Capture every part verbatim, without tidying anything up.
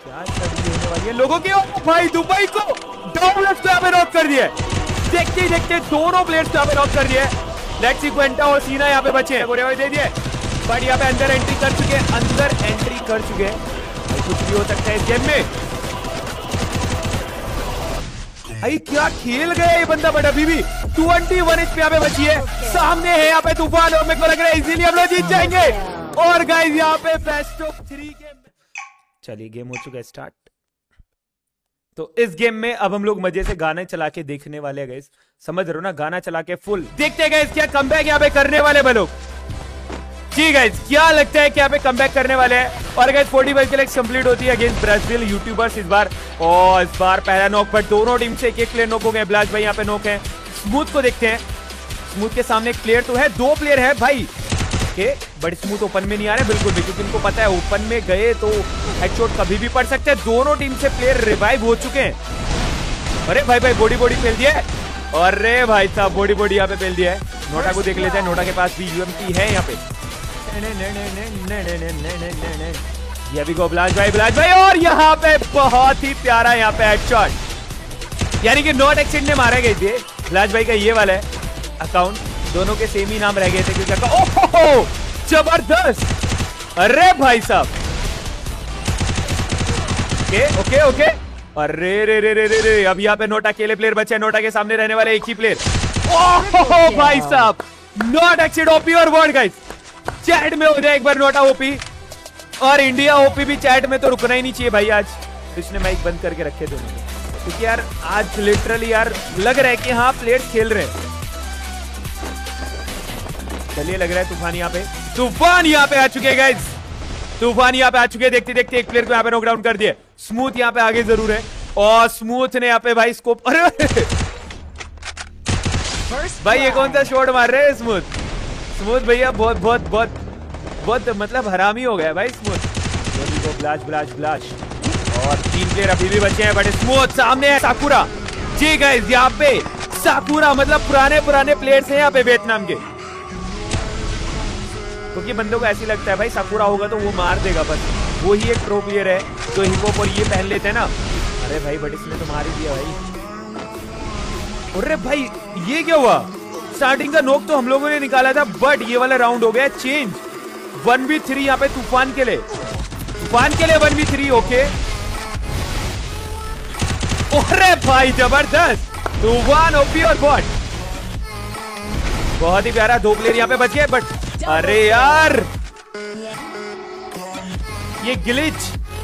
क्या स्ट्रेटजी होने वाली है लोगों की। भाई दुबई को डाउनलेट्स को यहाँ पे नॉक कर दिया। देखते ही देखते दोनों प्लेयर्स को यहाँ पे नॉक कर दिए। लेट्स सी क्वेंटा और सीना यहाँ पे बचे हैं। गोरेवाई दे दिए बट यहाँ पे अंदर एंट्री कर चुके हैं, अंदर एंट्री कर चुके हैं। कुछ भी हो सकता है इस गेम में। भाई क्या खेल गया ये बंदा, बट अभी भी इक्कीस एचपी यहाँ पे बची है। सामने है यहाँ पे तूफान और मेरे को लग रहा है इजीली हम लोग जीत जाएंगे। और गाइस यहाँ पे बेस्ट ऑफ थ्री गेम। चलिए गेम हो चुका है स्टार्ट। तो इस गेम में अब हम लोग मजे से गाने चला के देखने वाले हैं गाइस, समझ रहे हो ना, गाना चला के फुल देखते हैं गाइस क्या कमबैक यहाँ पे करने वाले हैं लोग। जी गाइस क्या लगता है कि यहाँ पे कमबैक करने वाले हैं। और गाइस पैंतालीस किल्स कंप्लीट होती है अगेंस्ट ब्राजील यूट्यूबर्स इस बार। और इस बार पहला नॉक पर दोनों टीम से एक एक प्लेयर नॉक हो गए। ब्लास्ट भाई यहाँ पे नॉक है। स्मूथ को देखते हैं, स्मूथ के सामने एक प्लेयर तो है, दो प्लेयर है भाई के, बट स्मूथ ओपन में नहीं आ रहे बिल्कुल भी, क्योंकि इनको पता है ओपन में गए तो हेडशॉट कभी भी पड़ सकते हैं। दोनों टीम से प्लेयर रिवाइव हो चुके हैं। अरे भाई भाई बॉडी बॉडी फेल दिया है। अरे भाई साहब बॉडी बॉडी यहाँ पे फेल दिया है। नोटा को देख लेते हैं, नोटा के पास भी यूएमपी है यहाँ पे। ये भी गो ब्लास्ट भाई, ब्लास्ट भाई और यहाँ पे बहुत ही प्यारा यहाँ पे हेडशॉट, यानी कि नॉट एक्सिड ने मारे गए थे। ब्लास्ट भाई का ये वाला है अकाउंट, दोनों के सेम ही नाम रह गए थे क्योंकि ओहो जबरदस्त। अरे भाई साहब ओके ओके ओके। अरे रे रे रे रे रे अब यहाँ पे नोटा अकेले प्लेयर बचे, नोटा के सामने रहने वाले एक ही प्लेयर। ओहो भाई साहब नॉट एक्सिड ओपी और वर्ड गाइस चैट में हो जाए एक बार नोटा ओपी और इंडिया ओपी भी चैट में, तो रुकना ही नहीं चाहिए भाई। आज इसने माइक बंद करके रखे थे क्योंकि यार आज लिटरली यार लग रहा है कि हाँ प्लेयर्स खेल रहे हैं। चलिए लग रहा है तूफान यहाँ पे, तूफान यहाँ पे आ चुके हैं गाइस, तूफान यहाँ पे आ चुके हैं। देखते देखते एक प्लेयर को यहाँ पे नॉकडाउन कर दिया। स्मूथ यहाँ पे आगे जरूर है और स्मूथ ने यहाँ पे भाई स्कोप, अरे भाई ये कौन सा शॉट मार रहे हैं स्मूथ, स्मूथ भैया बहुत बहुत बहुत बहुत मतलब हरामी हो गया भाई स्मूथ। ब्लास्ट ब्लास्ट ब्लास्ट और तीन प्लेयर अभी भी बचे हैं, बड़े स्मूथ सामने है साकुरा। जी गाइस यहाँ पे साकुरा मतलब पुराने पुराने प्लेयर्स हैं यहाँ पे वियतनाम के, क्योंकि बंदों को ऐसी लगता है भाई साकुरा होगा तो वो मार देगा, बस वो ही एक प्रो प्लेयर है जो हिप हॉप और ये पहन लेते हैं ना। अरे भाई बट इसने तो मार ही दिया भाई। अरे भाई ये क्या हुआ, स्टार्टिंग का नोक तो हम लोगों ने निकाला था बट ये वाला राउंड हो गया चेंज। वन वी थ्री यहाँ पे तूफान के लिए, तूफान के लिए वन वी थ्री ओके। अरे भाई जबरदस्त तूफान ओपी और बॉट, बहुत ही प्यारा। दो प्लेयर यहाँ पे बच गए बट अरे यार ये ग्लिच।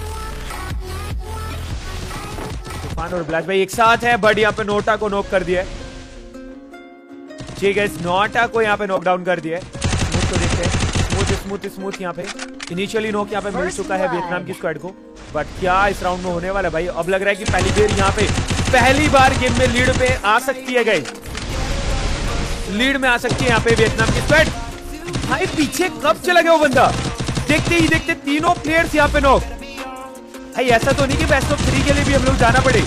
तूफान और ब्लास्ट भाई एक साथ है बट यहाँ पे नोटा को नॉक कर दिया। ठीक है नोटा को यहाँ पे नॉकडाउन कर दिया। स्मूथ को देखते हैं, स्मूथ स्मूथ स्मूथ यहाँ पे इनिशियली नॉक यहाँ पे मिल चुका है वियतनाम की स्क्वाड को, बट क्या इस राउंड में होने वाला है भाई। अब लग रहा है कि पहली बार यहाँ पे पहली बार गेम में लीड पे आ सकती है गाइस, लीड में आ सकती है यहाँ पे वियतनाम की स्क्वाड। भाई पीछे कब चला गया वो बंदा, देखते ही देखते तीनों प्लेयर्स यहाँ पे नॉक। भाई ऐसा तो नहीं कि बेस्ट ऑफ थ्री के लिए भी हम लोग जाना पड़े।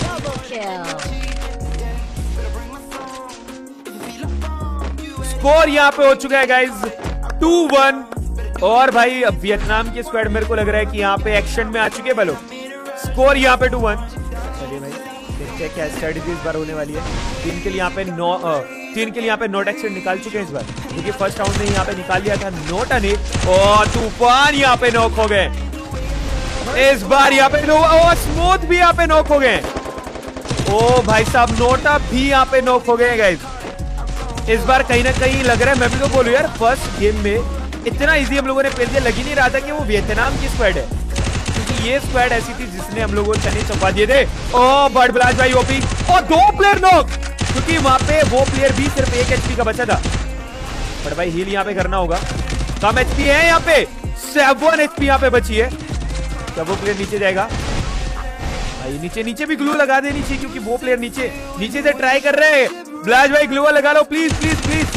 स्कोर यहाँ पे हो चुका है गाइस टू वन और भाई अब वियतनाम की स्क्वाड मेरे को लग रहा है कि यहाँ पे एक्शन में आ चुके हैं बलो। स्कोर यहाँ पे टू वन। चलिए भाई देखते हैं क्या स्ट्रेटजी इस बार होने वाली है। तीन के लिए यहाँ पे नो तीन के लिए यहाँ पे नोट एक्शन निकाल चुके हैं इस बार, क्योंकि फर्स्ट राउंड में यहाँ पे निकाल लिया था नोटा ने। और तूफान यहाँ पे नॉक हो गए इस बार, यहाँ पे ओ स्मूथ भी यहाँ पे नॉक हो गए। ओ भाई साहब नोटा भी यहाँ पे नॉक हो गए गाइस। इस बार कहीं ना कहीं लग रहा है, मैं भी तो बोलूं यार फर्स्ट गेम में इतना इजी हम लोगों ने पेल दिया, लग ही नहीं रहा था कि वो वियतनाम की स्क्वाड है, क्योंकि ये स्क्वाड ऐसी थी जिसने हम लोगों को चने चपा दिए थे। ओ बर्ड ब्लास्ट भाई ओपी और दो प्लेयर नॉक, क्योंकि वहां पे वो प्लेयर भी सिर्फ एक एचपी का बचा था। बट भाई हील यहाँ पे करना होगा, कम एचपी है यहाँ पे, सेवन एचपी यहाँ पे बची है। क्या वो प्लेयर नीचे जाएगा भाई, नीचे नीचे भी ग्लू लगा देनी चाहिए क्योंकि वो प्लेयर नीचे नीचे से ट्राई कर रहे हैं। ब्लास्ट भाई ग्लू लगा लो please please please.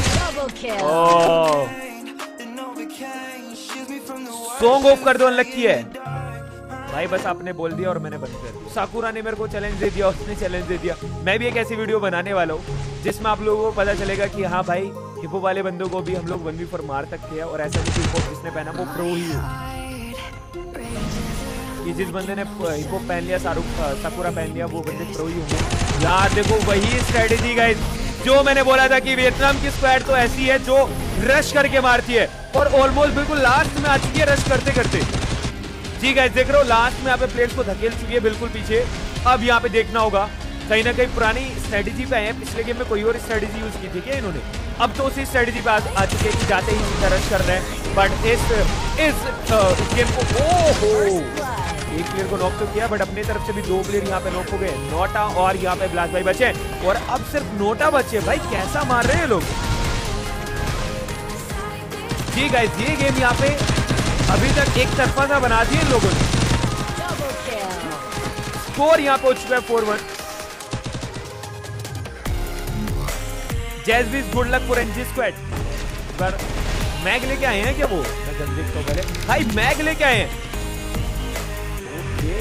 Song off कर दो, अनलकी है भाई, बस आपने बोल दिया और मैंने बंद कर दिया। साकुरा ने मेरे को चैलेंज दे दिया, उसने चैलेंज दे दिया। मैं भी एक ऐसी वीडियो बनाने वाला हूँ जिसमें आप लोगों को पता चलेगा कि हाँ भाई हिपो वाले बंदों को भी हम लोग वन वी फोर मार सकते हैं, और ऐसा नहीं कि हिपो जिसने पहना वो प्रो ही हो। कि जिस बंदे ने हिपो पहन लिया, शाहरुख साकुरा पहन लिया, वो बंदे प्रो ही होंगे यार। देखो वही स्ट्रेटेजी गाइस जो मैंने बोला था कि वियतनाम की स्क्वाड तो ऐसी है जो रश करके मारती है, और ऑलमोस्ट बिल्कुल लास्ट में आ चुकी है रश करते करते। जी गाइस देख रहे हो लास्ट में यहाँ पे प्लेयर्स को धकेल चुकी है बिल्कुल पीछे। अब यहाँ पे देखना होगा कहीं ना कहीं पुरानी स्ट्रेटेजी पे आए, पिछले गेम में कोई और स्ट्रेटेजी यूज की थी क्या इन्होंने, अब तो उसी स्ट्रेटेजी पे आ चुके हैं कि जाते ही सीधा रश कर रहे हैं। बट इस इस गेम को ओहो एक प्लेयर को नॉक तो किया, बट अपनी तरफ से भी दो प्लेयर यहाँ पे नॉक हो गए, नोटा और यहाँ पे ब्लास्ट भाई बचे, और अब सिर्फ नोटा बचे। भाई कैसा मार रहे हैं लोग। जी गाइस ये गेम यहाँ पे अभी तक एक तरफा सा बना दिए इन लोगों ने। स्कोर यहाँ पे हो चुका है फोर वन। जैज़विस good luck for NG squad. पर मैग लेके आए हैं क्या वो? मैं गंदे तो पहले भाई मैग लेके आए हैं। ओके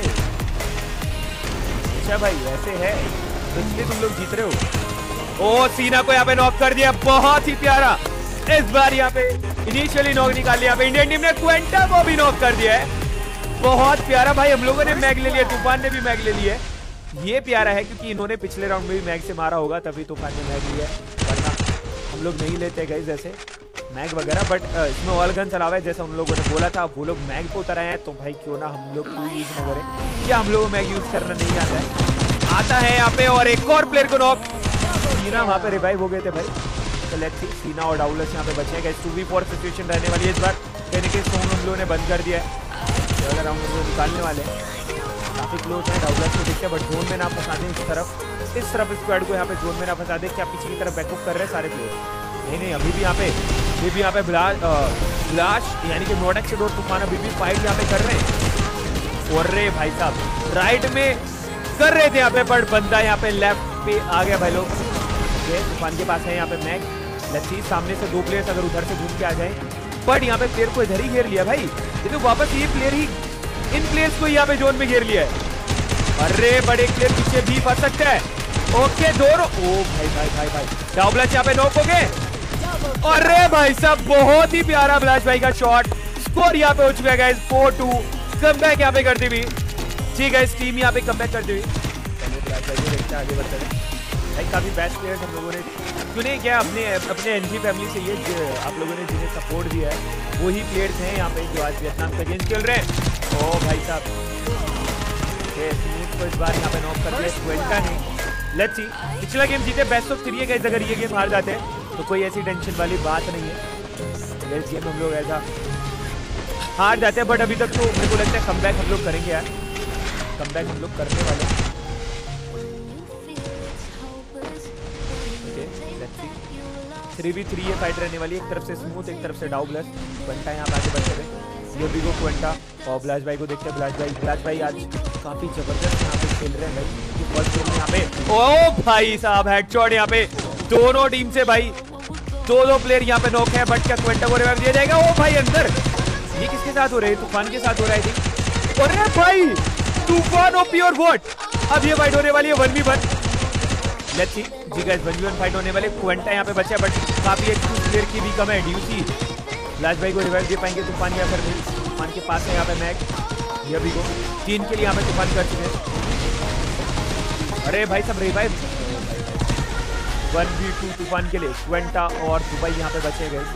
अच्छा भाई ऐसे है तो इसलिए तुम लोग जीत रहे हो। ओ सीना को यहाँ पे नॉक कर दिया, बहुत ही प्यारा। इस बार यहाँ पे इनिशियली नॉक निकाल लिया, इंडियन टीम ने क्वेंटा को भी नॉक कर दिया है, बहुत प्यारा। भाई हम लोगों ने मैग ले लिया, तूफान ने भी मैग ले लिया है। ये प्यारा है क्योंकि इन्होंने पिछले राउंड में भी मैग से मारा होगा, तभी तूफान ने मैग लिया है, वरना हम लोग नहीं लेते गाइस ऐसे मैग वगैरह। बट इसमें ऑल गन चलावा है जैसा उन लोगों ने बोला था, वो लोग मैग को उतर आए हैं, तो भाई क्यों ना हम लोग यूज न करें। क्या हम लोग को मैग यूज करना नहीं आता है? आता है यहाँ पे, और एक और प्लेयर को नॉक। सीना वहाँ पे रिवाइव हो गए थे भाई। तो लेट्स सी सीना और डाउलस यहाँ पे बचे हैं। टू वी फोर सिचुएशन रहने वाली है इस बार, कहने के सोन हम लोगों ने बंद कर दिया है, अगला राउंड में निकालने वाले हैं। काफी क्लोज है, डाउलस को देखते हैं, बट जोन में ना फंसा दें इस तरफ, इस तरफ स्क्वाड को यहाँ पे जोन में ना फंसा दें। क्या पीछे की तरफ बैकअप कर रहे हैं सारे प्लेयर? नहीं नहीं अभी भी यहाँ पे अभी भी यहाँ पे ब्लाश यानी कि नोडक से डोर तूफान अभी भी फाइट यहाँ पे कर रहे हैं। और रे भाई साहब राइट में कर रहे थे यहाँ पे, बट बंदा यहाँ पे लेफ्ट पे आ गया भाई लोग। तूफान के पास है यहाँ पे मैग, लच्छी सामने से दो प्लेयर्स अगर उधर से घूम के आ जाए, बट यहाँ पे प्लेयर को इधर ही घेर लिया भाई। ये तो वापस ये प्लेयर ही इन प्लेयर्स को यहाँ पे जोन में घेर लिया है। अरे बड़े प्लेयर पीछे भी फंस सकता है। ओके दोनों, ओ भाई भाई भाई भाई डाउब्लच यहाँ पे नॉक हो गए। अरे भाई साहब बहुत ही प्यारा ब्लास्ट भाई का शॉट। स्कोर यहाँ पे हो चुका है गाइस फोर टू। कमबैक यहाँ पे करती हुई जी गाइस टीम यहाँ पे कमबैक करती हुई। ब्लास्ट भाई को देखते हैं आगे बढ़ते हैं भाई। काफी बेस्ट प्लेयर्स हम लोगों ने चुने क्या अपने अपने एनजी फैमिली से, ये आप लोगों ने जिन्हें सपोर्ट दिया है वही प्लेयर्स हैं यहाँ पे जो आज वियतनाम का गेम खेल रहे हैं। ओ भाई साहब स्मूथ को इस बार यहाँ पे नॉक कर दिया क्वेंटा ने। लेट्स सी पिछला गेम जीते बेस्ट ऑफ थ्री है गाइस, अगर ये गेम हार जाते हैं तो कोई ऐसी टेंशन वाली बात नहीं है। इस गेम हम लोग ऐसा हार जाते हैं, बट अभी तक तो मेरे को लगता है कमबैक हम लोग करेंगे यार, कमबैक हम लोग करने वाले हैं। थ्री वी थ्री ये फाइट रहने वाली है, एक तरफ से स्मूथ एक तरफ से डाउब्लस। क्वेंटा यहाँ पे आगे बढ़ते हुए ये भी को क्वेंटा और ब्लास्ट भाई को देखते हैं। ब्लास्ट भाई ब्लास्ट भाई आज काफी जबरदस्त यहाँ पे खेल रहे हैं भाई। फर्स्ट गेम में यहाँ पे ओ भाई साहब हेडशॉट यहाँ पे दोनों टीम से भाई, दो दो प्लेयर यहाँ पे नॉक है, बट क्या क्वेंटा को रिवाइव दिया जाएगा? ओ भाई अंदर ये किसके साथ हो रहे हैं? तूफान के साथ हो रहा है। अरे भाई तूफान ओपी और वॉट, अब ये फाइट होने वाली है one v one. Let's see जी guys one v one fight होने वाले। क्वेंटा यहाँ पे बचा है, बट काफी एक प्लेयर की भी कम है। ड्यूसी ब्लास्ट भाई को रिवाइव दे पाएंगे तूफान या फिर नहीं? तूफान के पास है यहाँ पे मैग, ये भी को तीन के लिए यहाँ पे तूफान कर चुके हैं। अरे भाई सब रिवाइव वन वी टू तूफान के लिए क्वेंटा और दुबई यहाँ पे बचे गए।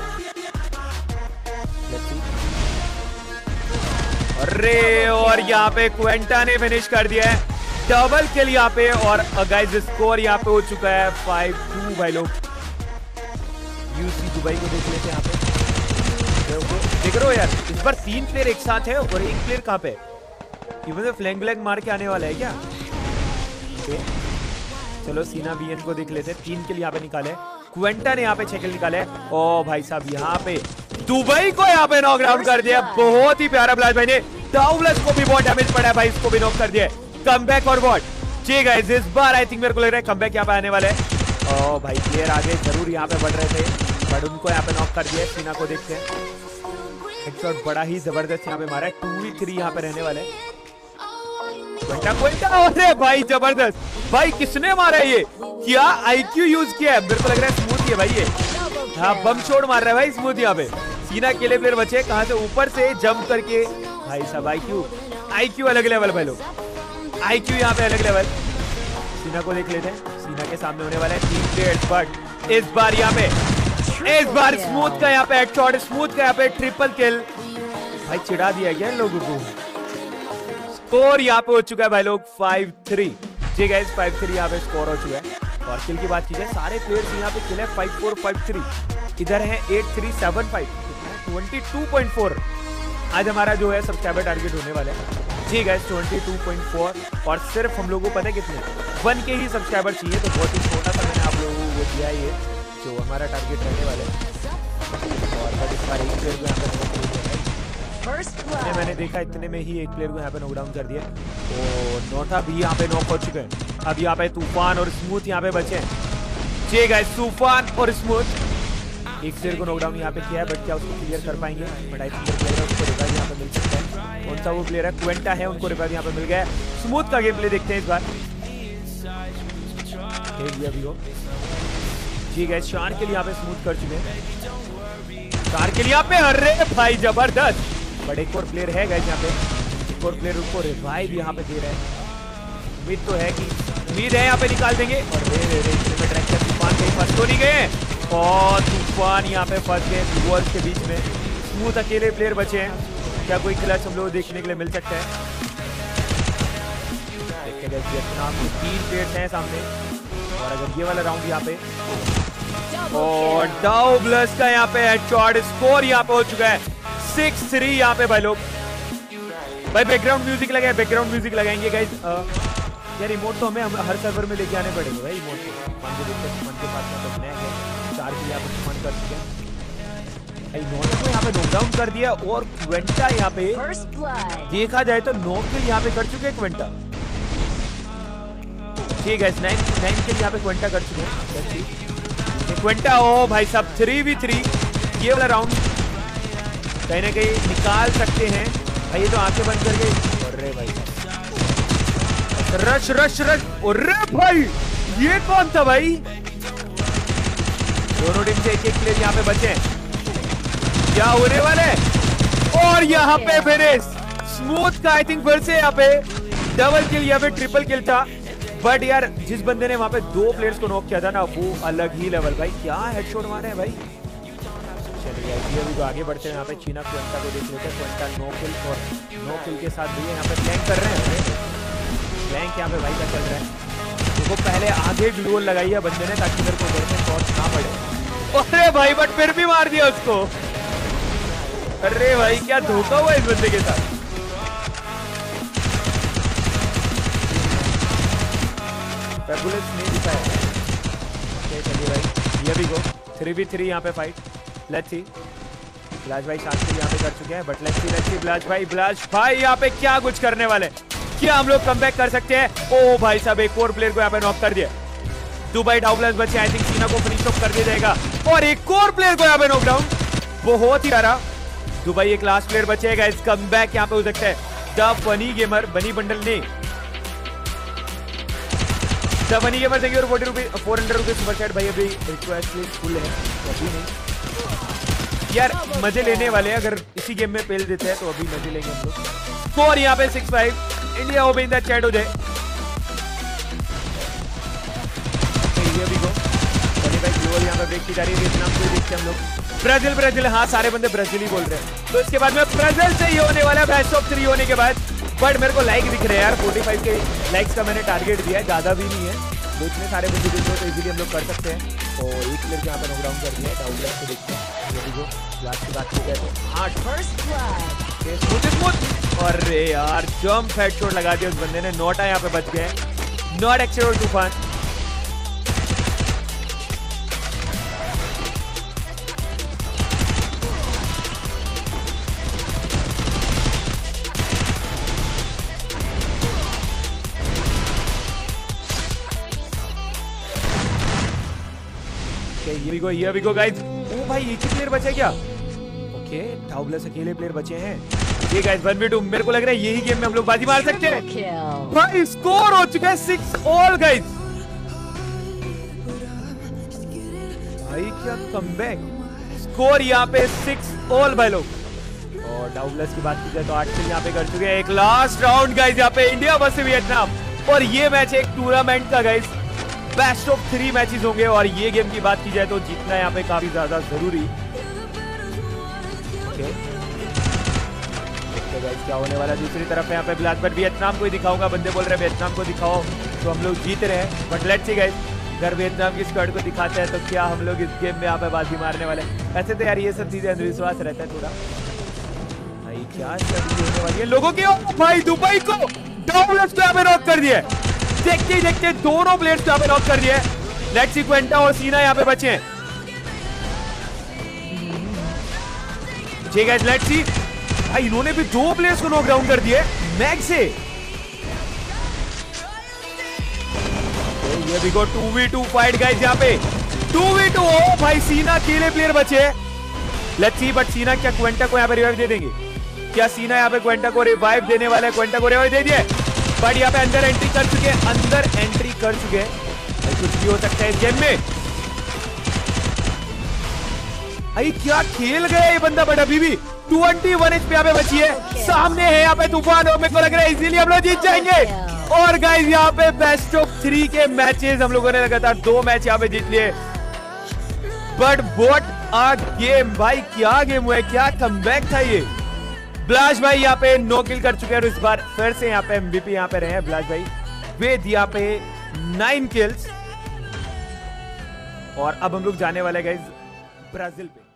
अरे और यहाँ पे क्वेंटा ने फिनिश कर दिया है, डबल किल यहाँ पे। और गाइस स्कोर यहाँ पे हो चुका है फाइव टू भाई लोग। यूसी दुबई को देख लेते हैं यहाँ पे, देख रहे हो यार इस बार तीन प्लेयर एक साथ है और एक प्लेयर कहाँ पे? इवन फ्लैंक ब्लैंक मार के आने वाला है क्या? okay. चलो सीना बीएन को देख लेते हैं। तीन किल यहाँ पे निकाले, क्वेंटा ने यहाँ पे छह किल निकाले। ओ भाई साहब यहाँ पे दुबई को यहाँ पे नॉक डाउन कर दिया, बहुत ही प्यारा ब्लास्ट भाई ने। डाउब्लस को भी बहुत डैमेज पड़ा है भाई, इसको भी नॉक कर दिया। कमबैक और वॉट जी गाइस इस बार आई थिंक मेरे को लग रहा है कमबैक यहाँ पे आने वाले हैं। ओ भाई प्लेयर आगे जरूर यहाँ पे बढ़ रहे थे, बट उनको यहाँ पे नॉक कर दिया। सीना को देखते हैं, हेडशॉट बड़ा ही जबरदस्त यहाँ पे मारा है। टू वी थ्री यहाँ पे रहने वाले। क्वेंटा क्वेंटा अरे भाई जबरदस्त भाई, किसने मारा है ये? क्या आईक्यू यूज किया है? मेरे को लग रहा है स्मूथ है भाई ये। हाँ बम शॉट मार रहा है भाई स्मूथ यहाँ पे। सीना अकेले प्लेयर बचे, कहाँ से ऊपर से जंप करके भाई साहब आईक्यू आईक्यू अलग लेवल भाई लोग, आईक्यू यहाँ पे अलग लेवल। सीना को देख लेते हैं, सीना के सामने होने वाला है तीन प्लेयर्स, बट इस बार यहाँ पे इस बार स्मूथ का यहाँ पे हेडशॉट, स्मूथ का यहाँ पे ट्रिपल किल। भाई चिढ़ा दिया गया इन लोगों को। स्कोर यहाँ पे हो चुका है भाई लोग फाइव थ्री। जी गाइस फाइव थ्री यहाँ पे स्कोर हो चुका है। और किल की बात की जाए, सारे प्लेयर्स यहाँ पे किल है फाइव फोर फाइव थ्री, इधर है eight three seven five, twenty two point four. आज हमारा जो है सब्सक्राइबर टारगेट होने वाला है जी guys twenty two point four. और सिर्फ हम लोगों को पता है कितने, वन के ही सब्सक्राइबर चाहिए, तो बहुत ही छोटा सा मैंने आप लोगों को वो दिया है, ये जो हमारा टारगेट रहने वाला है। और बट इस बार एक प्लेयर को यहाँ पे मैंने देखा इतने में ही एक प्लेयर को यहाँ पे नॉकडाउन कर दिया। और नोटा भी यहाँ पे नॉक हो चुके हैं। अब यहाँ पे तूफान और स्मूथ यहाँ पे बचे हैं। जी गाइस तूफान और स्मूथ एक प्लेयर को नॉकडाउन यहाँ पे किया है, बट क्या उसको क्लियर कर पाएंगे? बट आई थिंक प्लेयर है, उसको रिवाइव यहाँ पे मिल सकता है। कौन सा वो प्लेयर है? क्वेंटा है, उनको रिवाइव यहाँ पे मिल गया है। स्मूथ का गेम प्ले देखते हैं इस बार। खेल दिया भी हो जी गाइस, शान के लिए यहाँ पे स्मूथ कर चुके हैं। शान के लिए यहाँ पे अरे भाई जबरदस्त। बट एक और प्लेयर है गाइस यहाँ पे, एक और प्लेयर उसको रिवाइव यहाँ पे दे रहे हैं। उम्मीद तो है कि उम्मीद है यहाँ पे निकाल देंगे। और रे रे रे तूफान कहीं फंस तो नहीं गए, और तूफान यहाँ पे फंस गए व्यूअर्स के बीच में। स्मूथ अकेले प्लेयर बचे हैं, क्या कोई क्लच हम लोग देखने के लिए मिल सकता है? देखते हैं वियतनाम के तीन प्लेयर्स हैं सामने, और अगर ये वाला राउंड यहाँ पे, और डाउब्लस का यहाँ पे हेडशॉट। स्कोर यहाँ पे हो चुका है सिक्स थ्री यहाँ पे भाई लोग। भाई बैकग्राउंड म्यूजिक लगाए, बैकग्राउंड म्यूजिक लगाएंगे गाइस। यार रिमोट तो हमें हर सर्वर में लेके आने पड़ेंगे भाई। रिमोट मन के पास में बचने हैं, चार के यहाँ पे मन कर चुके हैं। इन्होंने तो यहाँ पे नॉकडाउन कर दिया, और क्वेंटा यहाँ पे देखा जाए तो नौ किल यहाँ पे कर चुके हैं क्वेंटा। ठीक है, नाइन नाइन किल यहाँ पे क्वेंटा कर चुके हैं क्वेंटा। ओ भाई साहब थ्री वी थ्री, ये वाला राउंड कहीं ना कहीं निकाल सकते हैं भाई। ये तो आंखें बंद कर गई। अरे भाई रश रश रश, अरे भाई ये कौन था भाई? दोनों टीम से एक एक प्लेयर यहाँ पे बचे हैं, क्या होने वाले? और यहाँ पे फिनिश स्मूथ का। आई थिंक फिर से यहाँ पे डबल किल या फिर ट्रिपल किल था, बट यार जिस बंदे ने वहां पे दो प्लेयर्स को नॉक किया था ना, वो अलग ही लेवल भाई। क्या हेडशॉट मारे हैं भाई। चलिए अभी तो आगे बढ़ते हैं। यहाँ पे चीना क्वेंटा को देख लेते हैं। क्वेंटा नो किल, और नो किल के साथ भी यहाँ पे फ्लैंक कर रहे हैं। फ्लैंक यहाँ पे भाई का चल रहा है। देखो पहले आगे वीडियो लगाई है बंदे ने, ताकि मेरे को उधर से शॉट ना पड़े। अरे भाई बट फिर भी मार दिया उसको। अरे भाई क्या धोखा हुआ इस बंदे के साथ। नहीं दिखाया। चलिए भाई ये भी गो थ्री वी थ्री यहाँ पे फाइट। लेट्स सी बिलाज भाई शांति यहाँ पे कर चुके हैं, but let's see let's see बिलाज भाई बिलाज भाई यहाँ पे क्या कुछ करने वाले, क्या हम लोग कमबैक कर सकते हैं? ओ भाई साहब एक और प्लेयर को यहाँ पे नॉक कर दिया। दुबई डाउब्लस बचे, आई थिंक सीना को फिनिश ऑफ कर दिया जाएगा, और एक और प्लेयर को यहाँ पे नॉकडाउन। बहुत ही प्यारा। दुबई एक लास्ट प्लेयर बचेगा, इस कमबैक यहाँ पे हो सकता है। The funny gamer bunny bundle ने द फनी गेमर देखिए, और forty rupees four hundred rupees super chat भाई। अभी रिक्वेस्ट फुल है, अभी नहीं यार मजे लेने वाले। अगर इसी गेम में पेल देते हैं तो अभी मजे लेंगे हम लोग। स्कोर यहाँ पे six five. India open the chat हो जाए। ये भी गो भाई ग्लोबल यहाँ पे ब्रेक की जा रही है। वियतनाम को देखते हम लोग। ब्राजील ब्राजील हाँ सारे बंदे ब्राजील ही बोल रहे हैं। तो इसके बाद में ब्राजील से ही होने वाला है बेस्ट ऑफ थ्री होने के बाद। बट मेरे को लाइक दिख रहे हैं यार, पैंतालीस के लाइक्स का मैंने टारगेट दिया है, ज्यादा भी नहीं है। तो इतने सारे बंदे देख लो तो इजीली हम लोग कर सकते हैं। तो एक प्लेयर यहाँ पे नॉकडाउन कर दिया है, डाउब्लस को देखते हैं। ये भी जो लास्ट की बात की जाए तो आठ फर्स्ट। अरे यार जंप हेडशॉट लगा दिया उस बंदे ने। नोटा यहाँ पे बच गए, नॉट एक्चुअल तूफान। ये भी गो ये भी गो गाइस। ओ भाई एक ही प्लेयर बचे क्या? ओके डाउब्लस अकेले प्लेयर बचे हैं। ये गाइस वन वी टू। मेरे को लग रहा है यही गेम में हम लोग बाजी मार सकते हैं। भाई स्कोर हो चुका है सिक्स ऑल गाइस। भाई क्या कमबैक। स्कोर यहाँ पे सिक्स ऑल भाई लोग। और डाउनलेस की बात की जाए तो आठ किल यहाँ पे कर चुके हैं। एक लास्ट राउंड गाइस यहाँ पे इंडिया वर्सेस वियतनाम, और ये मैच एक टूर्नामेंट का guys best of three matches होंगे, और ये गेम की बात की जाए तो जीतना यहाँ पे काफी ज्यादा जरूरी। ओके गाइस क्या होने वाला दूसरी तरफ यहाँ पे ब्लैक बट वियतनाम को ही दिखाऊंगा, बंदे बोल रहे हैं वियतनाम को दिखाओ, तो हम लोग जीत रहे हैं। बट लेट्स सी गाइस, अगर वियतनाम की स्क्वाड को दिखाते हैं तो क्या हम लोग इस गेम में यहाँ पे बाजी मारने वाले। ऐसे तो यार ये सब चीजें अंधविश्वास रहता है थोड़ा। भाई क्या स्ट्रेटजी होने वाली है लोगों की। भाई दुबई को डाउनलेस को यहाँ पे नॉक कर दिया, देखते ही देखते दोनों प्लेयर्स को यहाँ पे नॉक कर दिया। लेट्स सी क्वेंटा और सीना यहाँ पे बचे हैं। ठीक है लेट्स सी, भाई इन्होंने भी दो प्लेयर्स को नॉक डाउन कर दिए मैग से। ये भी go two v two fight guys यहाँ पे, टू वी टू। ओ भाई सीना अकेले प्लेयर बचे। लेट्स सी, बट सीना क्या क्वेंटा को यहाँ पे रिवाइव दे देंगे? क्या सीना यहाँ पे क्वेंटा को रिवाइव देने वाला है? क्वेंटा को रिवाइव दे दिए, बट यहाँ पे अंदर एंट्री कर चुके हैं, अंदर एंट्री कर चुके हैं। कुछ भी हो सकता है इस गेम में। अरे क्या खेल गया ये बंदा, बट अभी भी इक्कीस एचपी यहाँ पे बची है। सामने है यहाँ पे तूफान, और मेरे को लग रहा है इजीली हम लोग जीत जाएंगे। और गाइस यहाँ पे बेस्ट ऑफ थ्री के मैचेस हम लोगों ने लगातार दो मैच यहाँ पे जीत लिए। बट व्हाट अ गेम भाई, क्या गेम हुआ है, क्या कमबैक था ये। ब्लाश भाई यहाँ पे नो किल कर चुके हैं, और इस बार फिर से यहाँ पे एमवीपी यहाँ पे रहे हैं ब्लाश भाई विद यहाँ पे नाइन किल्स। और अब हम लोग जाने वाले गाइस ब्राजील पे।